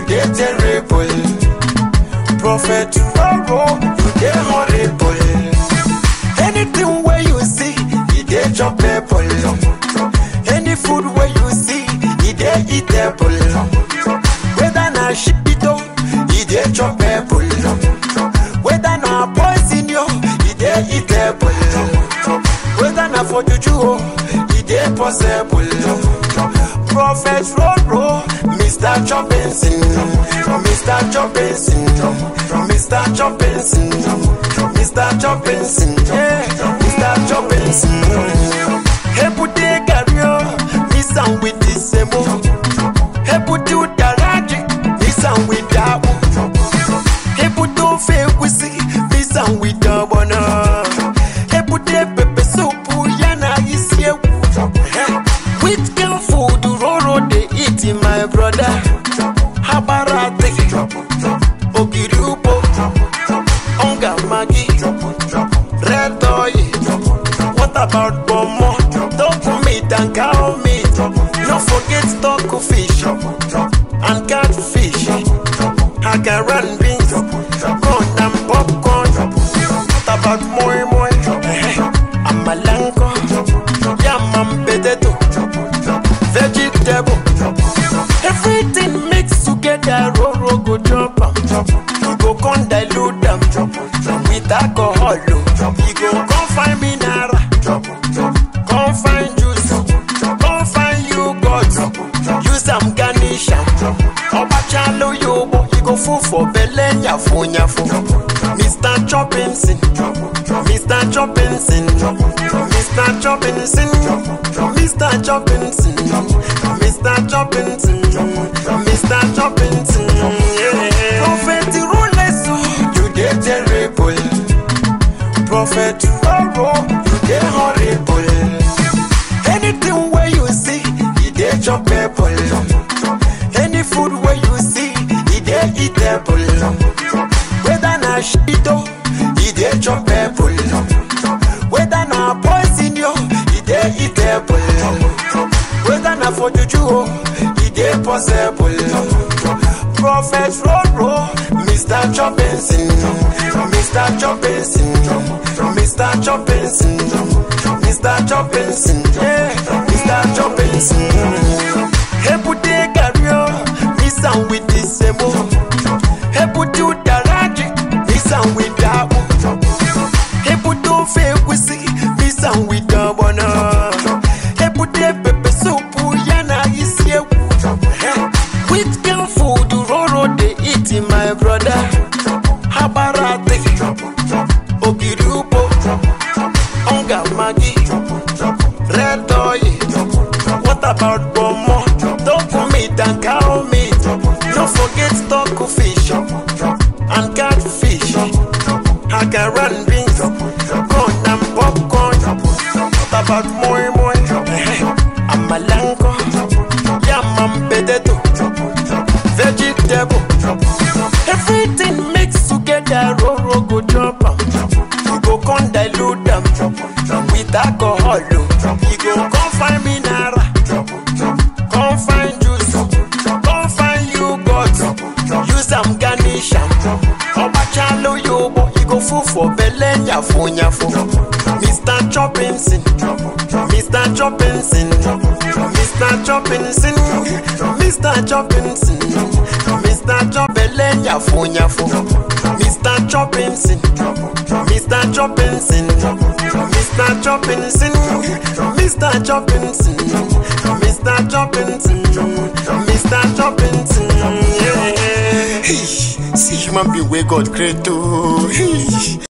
dey terrible. Prophet Roro, you dey horrible. Anything where you see, he dey chop people. Any food where you see, he dey eatable. Whether na shit he dey chop people. Whether na poison yo, he dey eatable. Whether na for juju, he dey possible. Prophet Roro, Mr. Choppinson, Mr. Choppinson, Mr. Choppinson, Mr. Choppinson, yeah, Mr. Choppinson. Hey, put the carrier, miss and with this emo. Hey, put you daraji, miss and with that. Hey, put you fake whiskey, miss and with the banana. Hey, put the pepper soup, yana is here. With girl food, Roro they eating my brother. Habarate, Ogirupo, Onga Magi, Red Toy. What about Bomo? Dog meat and cow meat. Don't forget stock fish and catfish. I can run beans, corn and popcorn. What about moi moi? I'm a lanko, yam and potato, vegetable. Everything mixed together, Roro go jump am. You go come dilute them with alcohol. You go come find mineral, come find juice, come find yogurt. Use some garnish am. Obachalo yobo, you go full for belle nyafo nyafo. Mr. Choppinson, Mr. Choppinson, Mr. Choppinson, Mr. Choppinson, Mr. Choppinson, Mr. Choppinson, yeah. Prophet Roro, you dey terrible. Prophet Roro, you dey horrible. Anything where you see, he dey chop people. Any food where you see, he dey eatable. Whether na shit he dey chop people. Whether na poison yo, he dey eatable. Whether na for juju, he dey possible. Prophet Roro, Mr. Choppinson, Mr. Choppinson, Mr. Choppinson, Mr. Choppinson, yeah, Mr. Choppinson. Hey, put the carrier, miss and with this emo. Hey, put you daraji, miss and with that. Hey, put you fake whiskey, miss and with the banana. Hey, put the pepper soup, yana is here. With girl food, Roro they eating my brother. Habarate, Ogirupo, Onga Magi, Red Toy. What about Bomo? Dog meat and cow meat. Don't forget stock fish and catfish. I can run beans, corn and popcorn. What about moi moi? I'm a lanko, yam and potato, vegetable. Everything mixed together, Roro go jump am. You go come dilute them with alcohol. You go come find mineral, come find juice, come find yogurt. Use some garnish am. Obachalo yobo, you go full for belle nyafo nyafo. Mr. Choppinson, Mr. Choppinson, Mr. Choppinson, Mr. Choppinson, Mr. Choppinson, nyafo nyafo. Mr. Choppinson, Mr. Choppinson, Mr. Choppinson, Mr. Choppinson, Mr. Choppinson, Mr. Choppinson, yeah. See human being where God created.